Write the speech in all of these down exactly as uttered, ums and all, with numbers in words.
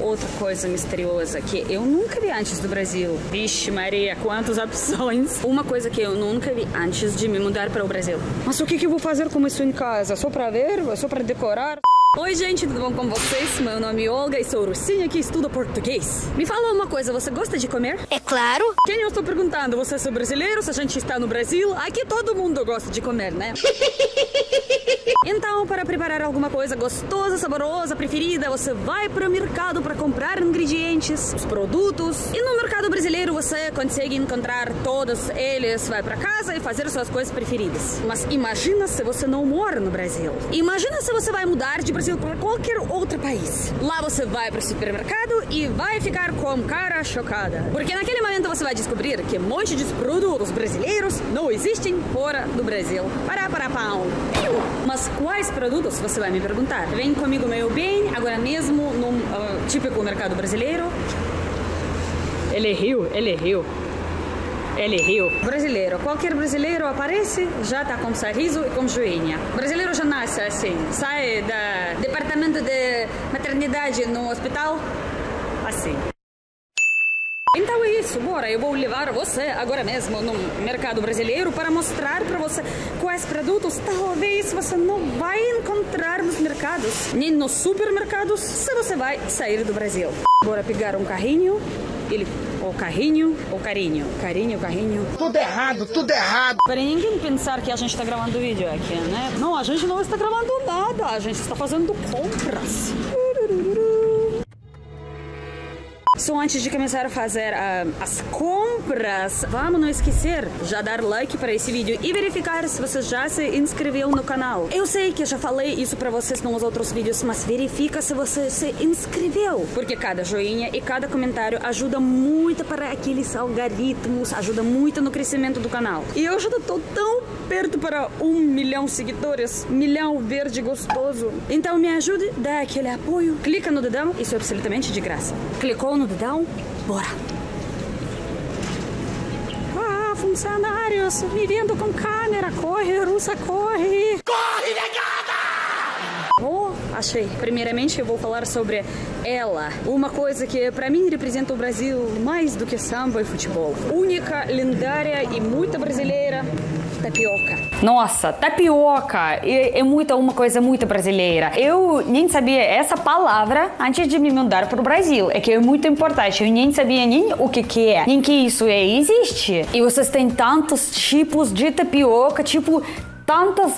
outra coisa misteriosa que eu nunca vi antes do Brasil. Vixe Maria, quantas opções. Uma coisa que eu nunca vi antes de me mudar para o Brasil. Mas o que que eu vou fazer com isso em casa? Só para ver? Só para decorar? Oi gente, tudo bom com vocês? Meu nome é Olga e sou russinha que estuda português. Me fala uma coisa, você gosta de comer? É claro. Quem eu estou perguntando? Você é brasileiro? Se a gente está no Brasil? Aqui todo mundo gosta de comer, né? Então, para preparar alguma coisa gostosa, saborosa, preferida, você vai para o mercado para comprar ingredientes, os produtos. E no mercado brasileiro você consegue encontrar todos eles, vai para casa e fazer suas coisas preferidas. Mas imagina se você não mora no Brasil. Imagina se você vai mudar de Brasil para qualquer outro país. Lá você vai para o supermercado e vai ficar com cara chocada. Porque naquele momento você vai descobrir que um monte de produtos brasileiros não existem fora do Brasil. Pará, pará, pau. Mas quais produtos, você vai me perguntar? Vem comigo, meu bem, agora mesmo no uh, típico mercado brasileiro. Ele riu, ele riu. Ele riu. Brasileiro, qualquer brasileiro aparece, já tá com sorriso e com joinha. Brasileiro já nasce assim, sai do departamento de maternidade no hospital, assim. Então é isso, bora, eu vou levar você agora mesmo no mercado brasileiro para mostrar para você quais produtos talvez você não vai encontrar nos mercados, nem nos supermercados, se você vai sair do Brasil. Bora pegar um carrinho, ele, o carrinho, o carinho, carinho, carrinho. Tudo errado, tudo errado. Para ninguém pensar que a gente está gravando vídeo aqui, né? Não, a gente não está gravando nada, a gente está fazendo compras. Só antes de começar a fazer uh, as compras, vamos não esquecer já dar like para esse vídeo e verificar se você já se inscreveu no canal. Eu sei que já falei isso para vocês nos outros vídeos, mas verifica se você se inscreveu, porque cada joinha e cada comentário ajuda muito para aqueles algoritmos, ajuda muito no crescimento do canal. E eu já estou tão perto para um milhão de seguidores, milhão verde gostoso. Então me ajude, dá aquele apoio, clica no dedão, isso é absolutamente de graça. Clicou no dedão, bora! Ah, funcionários me vendo com câmera, corre, russa, corre! Corre, negada! Oh, achei. Primeiramente eu vou falar sobre ela, uma coisa que para mim representa o Brasil mais do que samba e futebol. Única, lendária e muito brasileira. Tapioca. Nossa, tapioca é, é muito, uma coisa muito brasileira. Eu nem sabia essa palavra antes de me mudar para o Brasil. É que é muito importante. Eu nem sabia nem o que que é, nem que isso é, existe. E vocês têm tantos tipos de tapioca, tipo, tantas...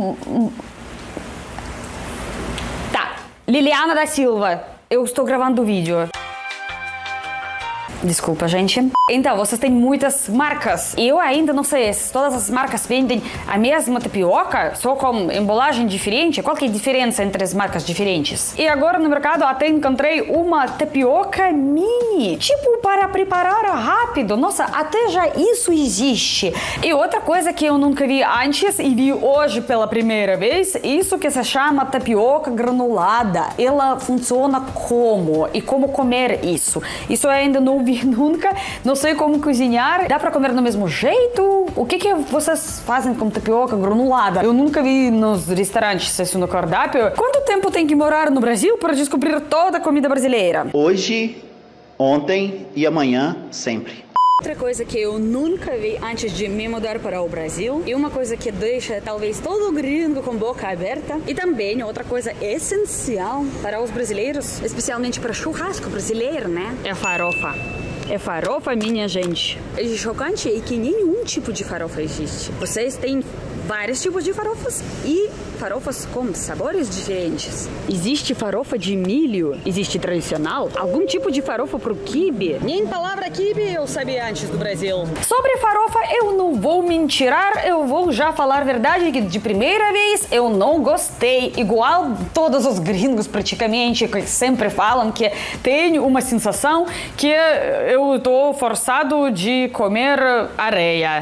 Tá, Liliana da Silva, eu estou gravando o vídeo. Desculpa, gente. Então, vocês têm muitas marcas. Eu ainda não sei se todas as marcas vendem a mesma tapioca, só com embalagem diferente. Qual que é a diferença entre as marcas diferentes? E agora no mercado até encontrei uma tapioca mini, tipo para preparar rápido. Nossa, até já isso existe. E outra coisa que eu nunca vi antes e vi hoje pela primeira vez, isso que se chama tapioca granulada. Ela funciona como? E como comer isso? Isso eu ainda não vi nunca, não sei como cozinhar. Dá pra comer do mesmo jeito? O que que vocês fazem com tapioca granulada? Eu nunca vi nos restaurantes isso no cardápio. Quanto tempo tem que morar no Brasil para descobrir toda a comida brasileira? Hoje, ontem e amanhã, sempre. Outra coisa que eu nunca vi antes de me mudar para o Brasil, e uma coisa que deixa talvez todo gringo com boca aberta, e também outra coisa essencial para os brasileiros, especialmente para churrasco brasileiro, né? É farofa. É farofa, minha gente. É chocante é que nenhum tipo de farofa existe. Vocês têm vários tipos de farofas e farofas com sabores diferentes. Existe farofa de milho, existe tradicional, algum tipo de farofa pro quibe. Nem palavra quibe eu sabia antes do Brasil. Sobre farofa, eu não vou mentirar, eu vou já falar a verdade que de primeira vez eu não gostei. Igual todos os gringos praticamente, que sempre falam que tem uma sensação que eu tô forçado de comer areia.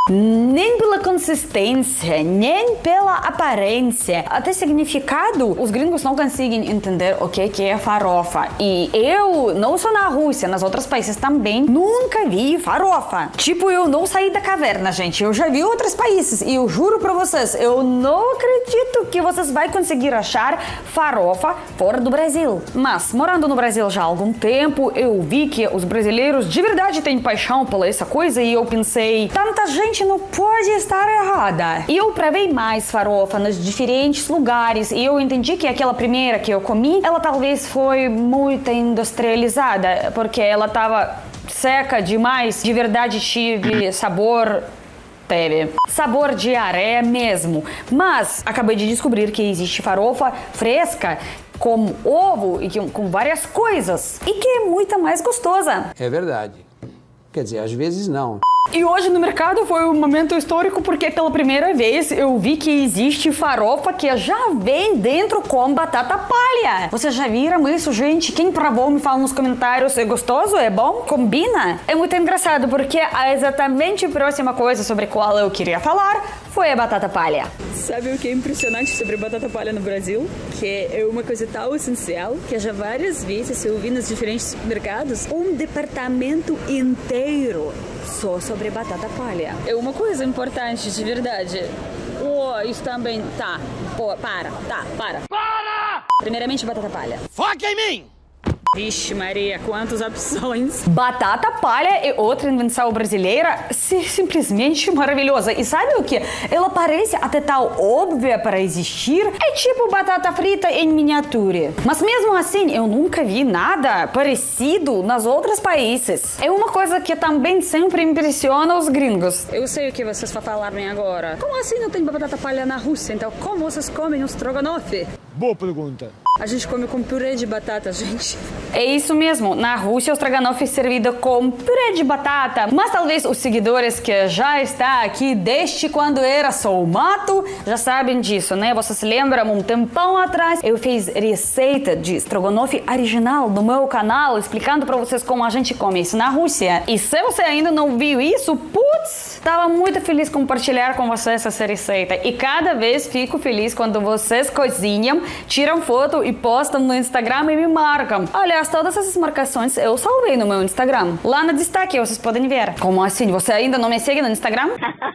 Nem pela consistência, nem pela aparência, até significado, os gringos não conseguem entender o que que é farofa. E eu, não só na Rússia, nas outros países também, nunca vi farofa. Tipo, eu não saí da caverna, gente. Eu já vi outros países e eu juro pra vocês, eu não acredito que vocês vão conseguir achar farofa fora do Brasil. Mas, morando no Brasil já há algum tempo, eu vi que os brasileiros de verdade têm paixão por essa coisa e eu pensei, tanta gente não pode estar errada. E eu provei mais farofa nos diferentes lugares e eu entendi que aquela primeira que eu comi, ela talvez foi muito industrializada, porque ela tava seca demais. De verdade tive sabor... Teve sabor de areia mesmo. Mas acabei de descobrir que existe farofa fresca com ovo e com, com várias coisas e que é muito mais gostosa. É verdade. Quer dizer, às vezes não. E hoje no mercado foi um momento histórico porque pela primeira vez eu vi que existe farofa que já vem dentro com batata palha. Vocês já viram isso, gente? Quem provou me fala nos comentários, é gostoso? É bom? Combina? É muito engraçado porque a exatamente próxima coisa sobre a qual eu queria falar foi a batata palha. Sabe o que é impressionante sobre batata palha no Brasil? Que é uma coisa tão essencial que já várias vezes eu vi nos diferentes mercados um departamento inteiro só sobre batata palha. É uma coisa importante, de verdade. Oh, isso também... Tá, pô, para, tá, para. Para! Primeiramente, batata palha. Foca em mim! Vixe Maria, quantas opções. Batata palha é outra invenção brasileira simplesmente maravilhosa. E sabe o que? Ela parece até tal óbvia para existir. É tipo batata frita em miniatura. Mas mesmo assim, eu nunca vi nada parecido nos outros países. É uma coisa que também sempre impressiona os gringos. Eu sei o que vocês vão falar bem agora. Como assim não tem batata palha na Rússia? Então como vocês comem o strogonoff? Boa pergunta. A gente come com purê de batata, gente. É isso mesmo. Na Rússia, o strogonoff é servido com purê de batata. Mas talvez os seguidores que já estão aqui desde quando era só o mato já sabem disso, né? Vocês se lembram? Um tempão atrás eu fiz receita de strogonoff original no meu canal, explicando pra vocês como a gente come isso na Rússia. E se você ainda não viu isso, putz, tava muito feliz compartilhar com vocês essa receita. E cada vez fico feliz quando vocês cozinham, tiram foto e postam no Instagram e me marcam. Aliás, todas essas marcações eu salvei no meu Instagram. Lá no destaque vocês podem ver. Como assim? Você ainda não me segue no Instagram?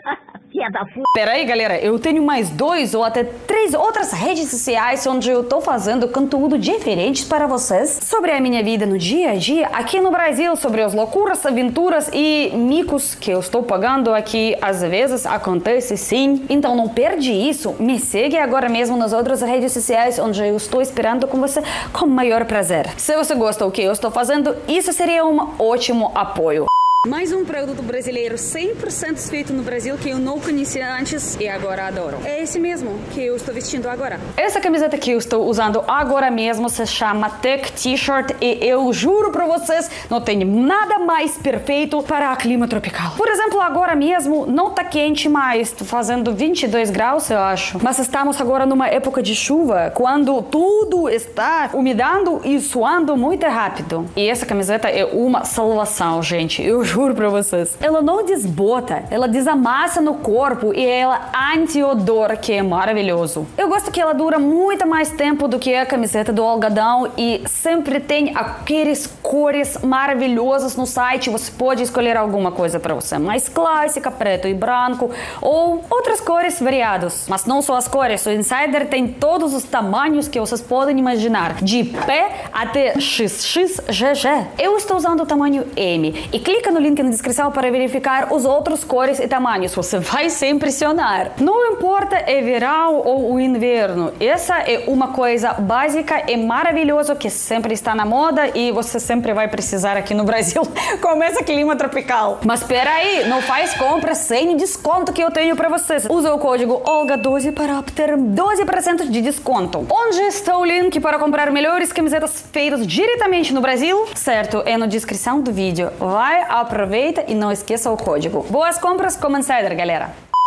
Pera aí, galera, eu tenho mais dois ou até três outras redes sociais onde eu tô fazendo conteúdo diferente para vocês sobre a minha vida no dia a dia aqui no Brasil, sobre as loucuras, aventuras e micos que eu estou pagando aqui. Às vezes acontece sim. Então não perde isso. Me segue agora mesmo nas outras redes sociais onde eu estou esperando com você com o maior prazer. Se você gosta do que eu estou fazendo, isso seria um ótimo apoio. Mais um produto brasileiro cem por cento feito no Brasil que eu não conhecia antes e agora adoro. É esse mesmo que eu estou vestindo agora. Essa camiseta que eu estou usando agora mesmo se chama Tech T-shirt e eu juro pra vocês, não tem nada mais perfeito para o clima tropical. Por exemplo, agora mesmo não tá quente mais, tô fazendo vinte e dois graus, eu acho. Mas estamos agora numa época de chuva, quando tudo está umedando e suando muito rápido. E essa camiseta é uma salvação, gente. Eu juro pra vocês. Ela não desbota, ela desamassa no corpo e ela anti-odor, que é maravilhoso. Eu gosto que ela dura muito mais tempo do que a camiseta do algodão e sempre tem aqueles cores maravilhosas no site. Você pode escolher alguma coisa pra você mais clássica, preto e branco ou outras cores variadas. Mas não só as cores, o Insider tem todos os tamanhos que vocês podem imaginar, de P até X X G G. Eu estou usando o tamanho M e clica no link na descrição para verificar os outros cores e tamanhos. Você vai se impressionar. Não importa é verão ou o inverno. Essa é uma coisa básica e maravilhosa que sempre está na moda e você sempre vai precisar aqui no Brasil com esse clima tropical. Mas espera aí, não faz compra sem desconto que eu tenho para vocês. Usa o código Olga doze para obter doze por cento de desconto. Onde está o link para comprar melhores camisetas feitas diretamente no Brasil? Certo, é na descrição do vídeo. Vai, aproveita e não esqueça o código. Boas compras como Insider, galera!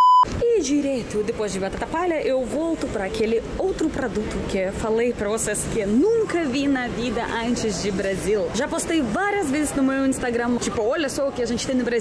E direto, depois de batata palha, eu volto para aquele outro produto que eu falei para vocês que eu nunca vi na vida antes de Brasil. Já postei várias vezes no meu Instagram, tipo, olha só o que a gente tem no Brasil.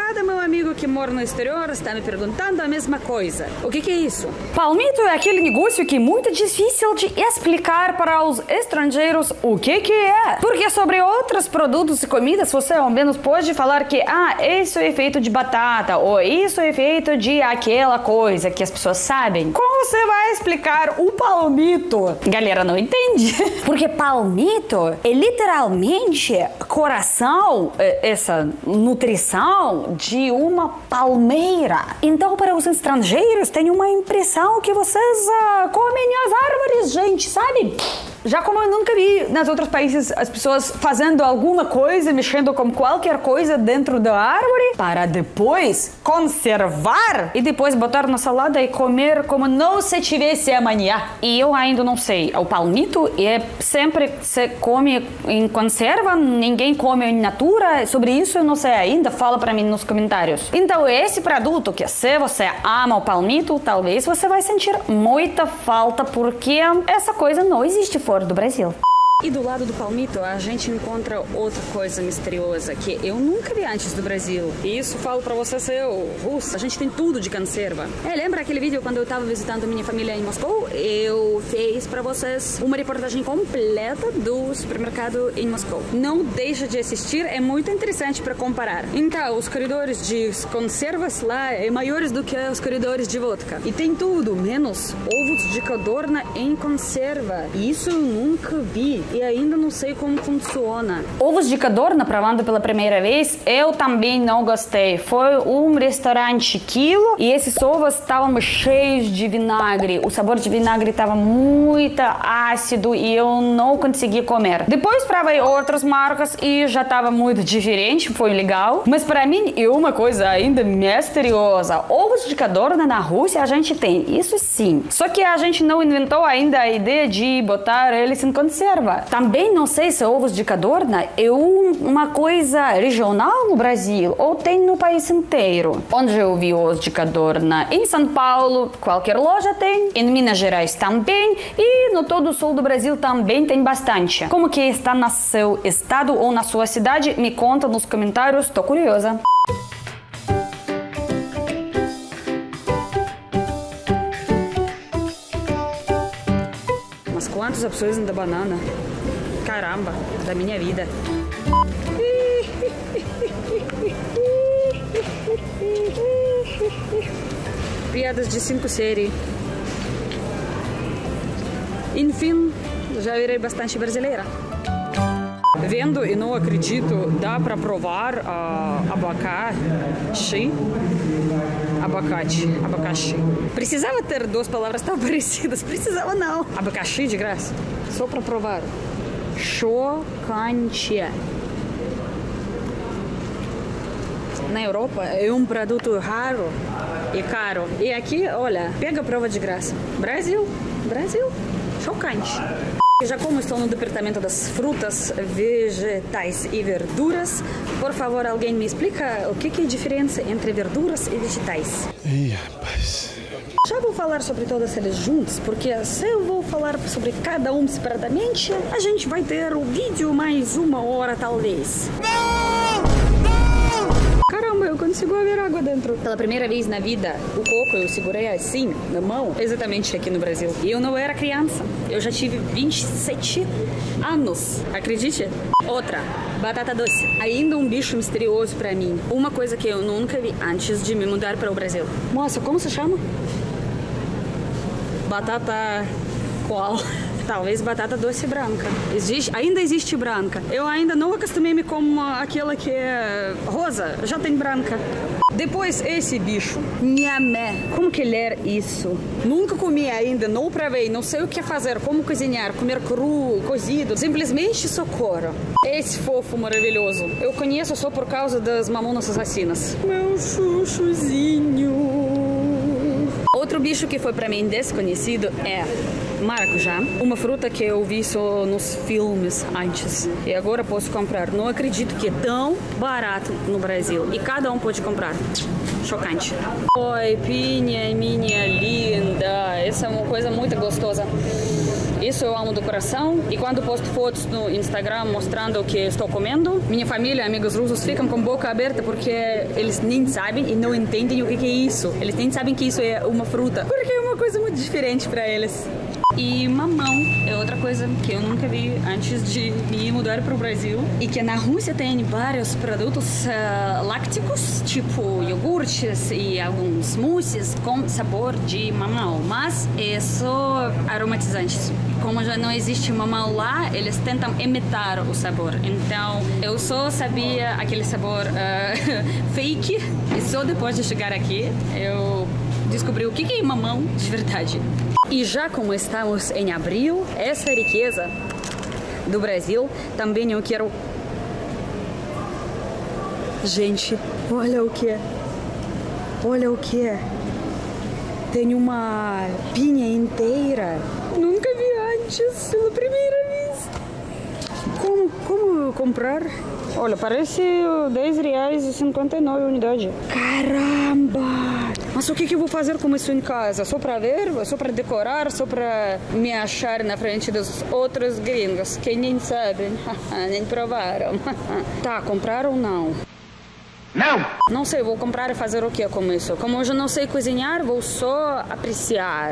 cada meu amigo que mora no exterior está me perguntando a mesma coisa. O que que é isso? Palmito é aquele negócio que é muito difícil de explicar para os estrangeiros o que que é. Porque sobre outros produtos e comidas você ao menos pode falar que ah, isso é feito de batata ou isso é feito de aquela coisa que as pessoas sabem. Como você vai explicar o palmito? Galera não entende. Porque palmito é literalmente coração, essa nutrição de uma palmeira. Então para os estrangeiros tem uma impressão que vocês uh, comem as árvores, gente, sabe? Já como eu nunca vi nos outros países as pessoas fazendo alguma coisa, mexendo com qualquer coisa dentro da árvore para depois conservar e depois botar na salada e comer como não se tivesse amanhã. E eu ainda não sei. O palmito é sempre se come em conserva, ninguém come em natura. Sobre isso eu não sei ainda. Fala para mim nos comentários. Então esse produto que se você ama o palmito, talvez você vai sentir muita falta porque essa coisa não existe fora do Brasil. E do lado do palmito, a gente encontra outra coisa misteriosa que eu nunca vi antes do Brasil. E isso falo pra vocês, eu, russo, a gente tem tudo de conserva. É, lembra aquele vídeo quando eu tava visitando minha família em Moscou? Eu fiz pra vocês uma reportagem completa do supermercado em Moscou. Não deixa de assistir, é muito interessante pra comparar. Então, os corredores de conservas lá é maiores do que os corredores de vodka. E tem tudo, menos ovos de codorna em conserva. Isso eu nunca vi. E ainda não sei como funciona. Ovos de codorna, provando pela primeira vez, eu também não gostei. Foi um restaurante quilo e esses ovos estavam cheios de vinagre. O sabor de vinagre estava muito ácido e eu não consegui comer. Depois provei outras marcas e já estava muito diferente, foi legal. Mas para mim é uma coisa ainda misteriosa. Ovos de codorna na Rússia a gente tem, isso sim. Só que a gente não inventou ainda a ideia de botar eles em conserva. Também não sei se ovos de codorna é um, uma coisa regional no Brasil ou tem no país inteiro. Onde eu vi ovos de codorna? Em São Paulo, qualquer loja tem. Em Minas Gerais também. E no todo o sul do Brasil também tem bastante. Como que está no seu estado ou na sua cidade? Me conta nos comentários, tô curiosa. Mas quantas opções da banana? Caramba, da minha vida. Piadas de cinco série. Enfim, já virei bastante brasileira. Vendo e não acredito, dá pra provar uh, abacaxi. Abacate, abacaxi. Precisava ter duas palavras tão parecidas, precisava não. Abacaxi de graça, só pra provar. Chocante. Na Europa é um produto raro e caro. E aqui, olha, pega a prova de graça. Brasil, Brasil, chocante. Já como estou no departamento das frutas, vegetais e verduras, por favor, alguém me explica o que, que é a diferença entre verduras e vegetais? Ih, rapaz. Já vou falar sobre todas elas juntas, porque se eu vou falar sobre cada um separadamente, a gente vai ter o vídeo mais uma hora, talvez. Caramba, eu consigo ver água dentro. Pela primeira vez na vida, o coco eu segurei assim, na mão, exatamente aqui no Brasil. E eu não era criança, eu já tive vinte e sete anos, acredite? Outra, batata doce. Ainda um bicho misterioso pra mim. Uma coisa que eu nunca vi antes de me mudar para o Brasil. Moça, como se chama? Batata qual? Talvez batata doce branca. Existe, ainda existe branca. Eu ainda não acostumei-me com aquela que é rosa. Já tem branca. Depois esse bicho. Nhame. Como que ler isso? Nunca comi ainda, não provei, não sei o que fazer, como cozinhar, comer cru, cozido. Simplesmente socorro. Esse fofo maravilhoso. Eu conheço só por causa das mamonas assassinas. Meu chuchuzinho. Outro bicho que foi pra mim desconhecido é maracujá, uma fruta que eu vi só nos filmes antes e agora posso comprar. Não acredito que é tão barato no Brasil e cada um pode comprar. chocante. Oi, pinha, minha linda. Essa é uma coisa muito gostosa. Isso eu amo do coração. E quando posto fotos no Instagram mostrando o que estou comendo, minha família, amigos russos, ficam com a boca aberta porque eles nem sabem e não entendem o que é isso. Eles nem sabem que isso é uma fruta, porque é uma coisa muito diferente para eles. E mamão é outra coisa que eu nunca vi antes de me mudar para o Brasil. E que na Rússia tem vários produtos uh, lácticos, tipo iogurtes e alguns mousses com sabor de mamão. Mas é só aromatizantes. Como já não existe mamão lá, eles tentam imitar o sabor. Então, eu só sabia aquele sabor uh, fake. E só depois de chegar aqui, eu descobri o que é mamão de verdade. E já como estamos em abril, essa riqueza do Brasil, também eu quero... Gente, olha o que é. Olha o que é. Tem uma pinha inteira. Nunca vi antes, pela primeira vez. Como, como comprar? Olha, parece dez reais e cinquenta e nove unidade. Caramba! Mas o que, que eu vou fazer com isso em casa? Só pra ver? Só pra decorar? Só pra me achar na frente dos outros gringos que nem sabem, nem provaram. Tá, comprar ou não? Não! Não sei, vou comprar e fazer o que com isso? Como eu já não sei cozinhar, vou só apreciar.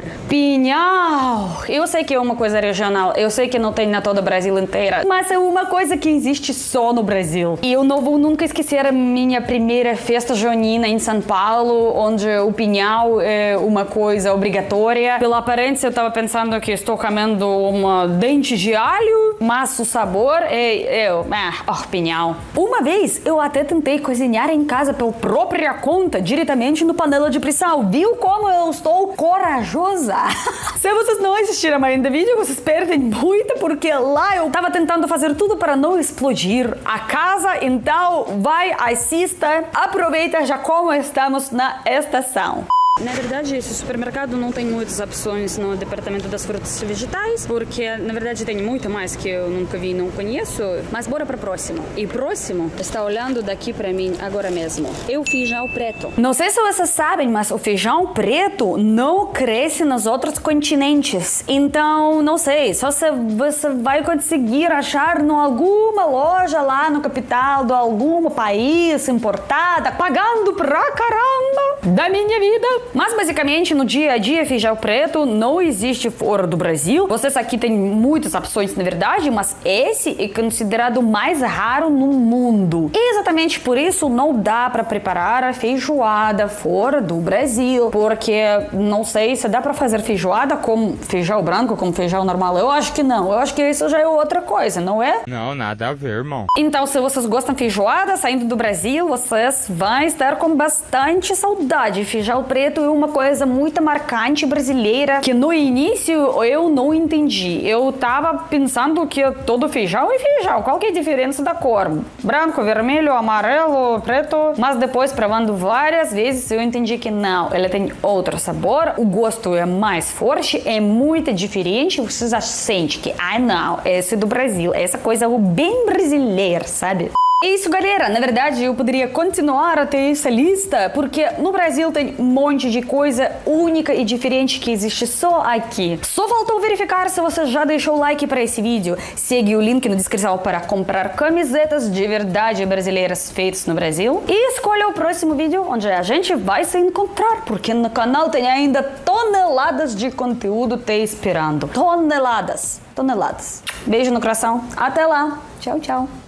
Pinhal! Eu sei que é uma coisa regional, eu sei que não tem na todo o Brasil inteira, mas é uma coisa que existe só no Brasil. E eu não vou nunca esquecer a minha primeira festa junina em São Paulo, onde o pinhal é uma coisa obrigatória. Pela aparência, eu tava pensando que estou comendo uma dente de alho, mas o sabor é... é ah, oh, pinhal. Uma vez, eu até tentei cozinhar em casa pela própria conta, diretamente no panela de pressão. Viu como eu estou corajosa? Se vocês não assistiram ainda o vídeo, vocês perdem muito, porque lá eu tava tentando fazer tudo para não explodir a casa. Então, vai, assista, aproveita já como estamos na estação. Na verdade, esse supermercado não tem muitas opções no departamento das frutas e vegetais, porque, na verdade, tem muito mais que eu nunca vi e não conheço. Mas bora para próximo. E próximo está olhando daqui para mim agora mesmo. É o feijão preto. Não sei se vocês sabem, mas o feijão preto não cresce nos outros continentes. Então, não sei, só se você vai conseguir achar em alguma loja lá no capital de algum país importada, pagando pra caramba da minha vida. Mas basicamente no dia a dia feijão preto não existe fora do Brasil. Vocês aqui têm muitas opções na verdade, mas esse é considerado mais raro no mundo. E exatamente por isso não dá para preparar a feijoada fora do Brasil, porque não sei se dá para fazer feijoada com feijão branco, com feijão normal. Eu acho que não. Eu acho que isso já é outra coisa, não é? Não, nada a ver, irmão. Então, se vocês gostam de feijoada saindo do Brasil, vocês vão estar com bastante saudade. Feijão preto é uma coisa muito marcante brasileira que no início eu não entendi. Eu tava pensando que todo feijão é feijão. Qual que é a diferença da cor? Branco, vermelho, amarelo, preto. Mas depois, provando várias vezes, eu entendi que não. Ela tem outro sabor, o gosto é mais forte, é muito diferente. Vocês já sentem que, ai não, esse é do Brasil. Essa coisa é bem brasileira, sabe? É isso, galera. Na verdade, eu poderia continuar até essa lista, porque no Brasil tem um monte de coisa única e diferente que existe só aqui. Só faltou verificar se você já deixou o like para esse vídeo. Segue o link na descrição para comprar camisetas de verdade brasileiras feitas no Brasil. E escolha o próximo vídeo onde a gente vai se encontrar, porque no canal tem ainda toneladas de conteúdo te esperando. Toneladas. Toneladas. Beijo no coração. Até lá. Tchau, tchau.